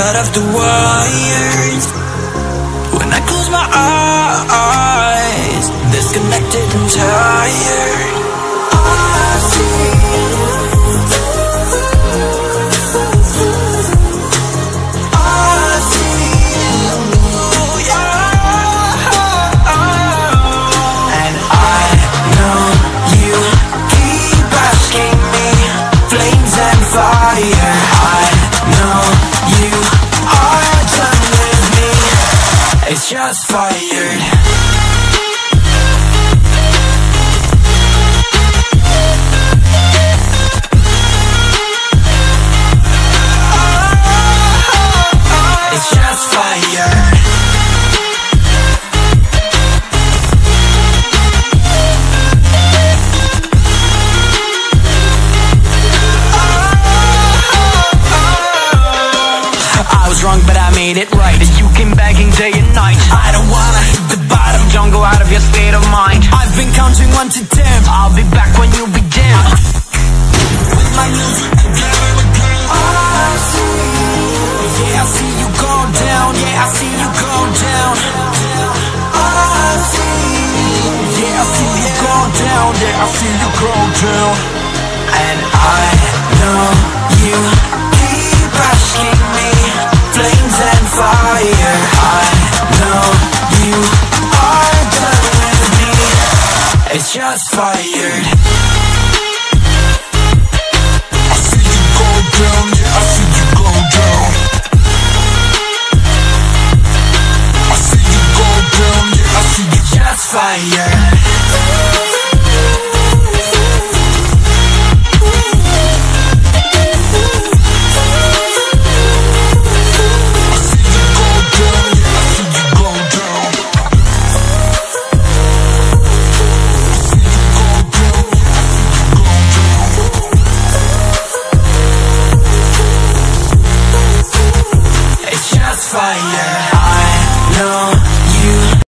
out of the wires. When I close my eyes, disconnected and tired. I see you. It's just fired. It's just fired. I was wrong, but I made it right. You came begging day and night. I don't wanna hit the bottom. Don't go out of your state of mind. I've been counting 1 to 10. I'll be back when you begin. With my music again. I see you. Yeah, I see you go down. Yeah, I see you go down. I see you. Yeah, I see you go down. Yeah, I see you go down. And I know you keep asking me. Flames and fire. I know you are done with me. It's just fired. I see you go down. Yeah, I see you go down. I see you go down. Yeah, I see you just fired.